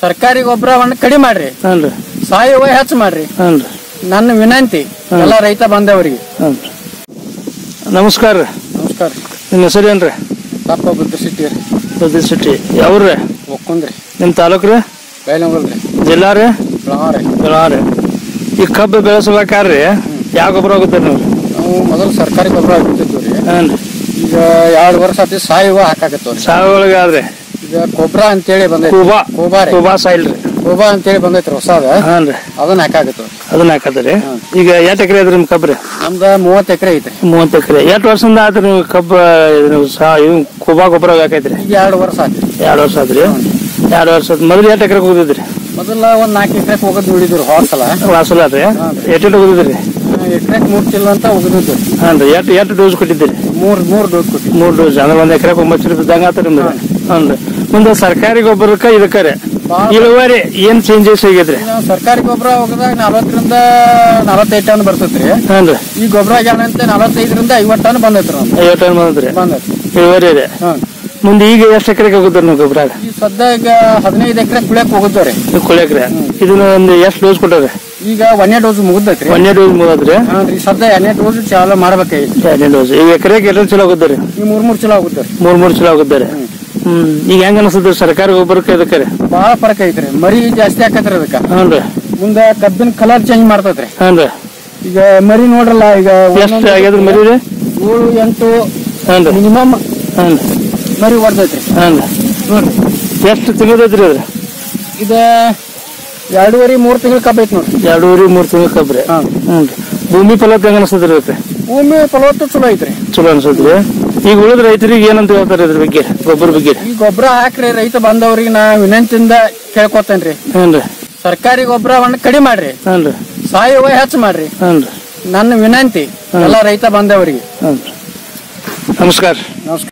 ಸರ್ಕಾರಿ ಗೊಬ್ಬರವನ್ನು ಕಡಿಮೆ ಮಾಡ್ರಿ, ಹ್ಞೂ ಸಾವಯವ ಹೆಚ್ಚು ಮಾಡ್ರಿ. ಹ್ಞೂ ನನ್ನ ವಿನಂತಿ ಎಲ್ಲ ರೈತ ಬಾಂಧವರಿಗೆ. ನಮಸ್ಕಾರ. ನಮಸ್ಕಾರ. ನಿಮ್ಮ ಹೆಸರು ಏನ್ರಿ? ತಪ್ಪ ಬುದ್ಧಿಸಿಟ್ಟಿ ರೀ. ಬುದ್ಧಿಸಿಟ್ಟಿ ಯಾವ್ರಿ? ಒಕ್ಕುಂದ್ರಿ. ನಿಮ್ಮ ತಾಲೂಕು ರೀ? ಬೈಲಂಗಲ್ರಿ. ಜಿಲ್ಲಾ ರೀ? ಬೆಳಗಾವಿ. ಈ ಕಬ್ಬು ಬೆಳೆಸಬೇಕಾರ್ರಿ ಯಾವ ಗೊಬ್ಬರ ಆಗುತ್ತೆ ನೀವು? ನಾವು ಮೊದಲು ಸರ್ಕಾರಿ ಗೊಬ್ಬರ ಹಾಕ್ತಿದ್ವಿ ರೀ. ಈಗ 2 ವರ್ಷ ಆತಿ ಸಾವಯವ ಹಾಕಾಕತ್ತವ್ರಿ. ಸಾವಯವ ಒಳಗೆ ಆದ್ರೆ ಈಗ ಗೊಬ್ಬರ ಅಂತೇಳಿ ಬಂದೈತಿ. ಕೋಬಾ ಸಾಯಿಲ್ ರೀ. ಕೋಬಾ ಅಂತೇಳಿ ಬಂದೈತ್ರಿ ಹೊಸಾದ. ಅದನ್ನ ಹಾಕಾಕತ್ತವ್ರಿ. ಅದನ್ನ ಹಾಕತ್ರಿ. ಈಗ 8 ಎಕರೆ ಐತ್ರಿ ನಿಮ್ ಕಬ್ರಿ? ನಮ್ದ 30 ಎಕರೆ ಐತ್ರಿ. 30 ಎಕರೆ. 8 ವರ್ಷದಿಂದ ಆತ್ರಿ ನೀವು ಕಬ್ಬ ಕೋಬಾ ಗೊಬ್ಬರ ಹಾಕೈತ್ರಿ? 2 ವರ್ಷ ಆತ್ರಿ. 2 ವರ್ಷ ಆತ್ರಿ. 2 ವರ್ಷ ಮೊದಲು 8 ಎಕರೆ ಹೋಗಿದ್ರಿ? ಮೊದಲ 4 ಎಕರೆ ಹೋಗೋದ್ ನೋಡಿದ್ರಿ. ವಾಸಲ ರೀ. ಎಷ್ಟು ಹೋಗಿದ್ರಿ? ಎಕರೆಕ್ 3 ಚೀಲ ಅಂತ ಹೋಗಿದ್ರಿ. ಹಾನ್ರಿ. ಎಷ್ಟು ಡೋಸ್ ಕೊಟ್ಟಿದ್ದೀರಿ? 3 ಡೋಸ್ ಕೊಟ್ಟಿದ್ರಿ. 3 ಡೋಸ್ ಅಂದ್ರೆ 1 ಎಕರೆ 9 ರೂಪಾಯಿ ಆತ್ರಿ ನಿಮ್ದು. ಹ್ಞೂ. ಮುಂದೆ ಸರ್ಕಾರಿ ಗೊಬ್ಬರಕ್ಕ ಇದಕ್ಕೆ ಇಳುವರಿ ಏನ್ ಚೇಂಜಸ್ ಆಗೈತ್ರಿ? ಸರ್ಕಾರಿ ಗೊಬ್ಬರ ಹೋಗದಾಗ 40ರಿಂದ 45 ಟನ್ ಬರ್ತೈತ್ರಿ. ಹ್ಞೂ. ಈ ಗೊಬ್ಬರ ಏನಂತೆ 45ರಿಂದ 50 ಟನ್ ಬಂದೈತ್ರಿ. 50 ಟನ್ ಬಂದೈತ್ರಿ. ಇಳುವರಿ ಇದೆ. ಮುಂದೆ ಈಗ ಎಷ್ಟು ಎಕರೆಗೆ ಹೋಗುದ್ರಿ ನೀವು ಗೊಬ್ಬರ? ಈ ಸದ್ಯ ಈಗ 15 ಎಕರೆ ಕುಳಿಯಕ್ ಹೋಗುತ್ತವ್ರಿ. ಕುಳಿಯಕ್ರೆ ಇದನ್ನ ಒಂದು ಎಷ್ಟು ಡೋಸ್ ಕೊಟ್ಟಾರೆ? ಈಗ 1ನೇ ಡೋಸ್ ಮುಗಿದೈತ್ರಿ. 1ನೇ ಡೋಸ್ ಮುಗಿದ್ರಿ. ಸದ್ಯ 2ನೇ ಡೋಸ್ ಚಾಲು ಮಾಡ್ಬೇಕಾಗಿ. 2ನೇ ಡೋಸ್. ಈಗ ಎಕರೆಗೆ ಎಷ್ಟು ಚಲೋ ಆಗುತ್ತಾರೆ? ಈ 3 ಚಲೋ ಆಗುತ್ತಾರೆ. 3 ಚಲೋ ಆಗುತ್ತಾರೆ. ಈಗ ಹೆಂಗ ಅನಿಸ್ತದ್ರಿ ಸರ್ಕಾರಿ ಗೊಬ್ಬರಕ್ಕೆ ಇದಕ್ಕೆ? ಬಹಳ ಫರಕ್ ಐತ್ರಿ. ಮರಿ ಜಾಸ್ತಿ ಆಕತ್ರಿ ಅದಕ್ಕ. ಹ್ಞೂ. ಮುಂದೆ ಕಬ್ಬಿನ ಕಲರ್ ಚೇಂಜ್ ಮಾಡ್ತೈತ್ರಿ. ಹ್ಞೂ. ಈಗ ಮರಿ ನೋಡ್ರಲ್ಲ, ಈಗ ಎಷ್ಟು ಆಗ್ಯದ್ರಿ ಮರಿ? 7-8 ಮಿನಿಮಮ್ ಮರಿ ಹೊಡ್ದೈತ್ರಿ. ನೋಡ್ರಿ ಎಷ್ಟು ತಿಂಗಳೈತ್ರಿ ಅದ್ರ? ಇದ 2.5-3 ತಿಂಗಳ ಕಬ್ಬ ಐತಿ ನೋಡ್ರಿ. 2.5-3 ತಿಂಗಳ ಕಬ್ರಿ. ಹ್ಞೂ. ಭೂಮಿ ಫಲವತ್ತ ಹೆಂಗ ಅನಿಸ್ತದ್ರಿ ಅದಕ್ಕೆ? ಭೂಮಿ ಫಲವತ್ತ ಚಲೋ ಐತ್ರಿ. ಚಲೋ ಅನ್ಸತ್ರಿ. ಈಗ ಉಳಿದ ರೈತರಿಗೆ ಏನಂತ ಹೇಳ್ತಾರೆ ಇದ್ರ ಬಗ್ಗೆ, ಗೊಬ್ಬರ ಬಗ್ಗೆ? ಈ ಗೊಬ್ಬರ ಹಾಕ್ರಿ ರೈತ ಬಾಂಧವ್ರಿಗೆ ನಾ ವಿನಂತಿಯಿಂದ ಕೇಳ್ಕೊತೇನ್ರಿ. ಹ್ಞೂ. ಸರ್ಕಾರಿ ಗೊಬ್ಬರವನ್ನು ಕಡಿಮೆ ಮಾಡ್ರಿ, ಸಾವಯವ ಹೆಚ್ಚು ಮಾಡ್ರಿ. ನನ್ನ ವಿನಂತಿ ಎಲ್ಲ ರೈತ ಬಾಂಧವರಿಗೆ. ನಮಸ್ಕಾರ. ನಮಸ್ಕಾರ.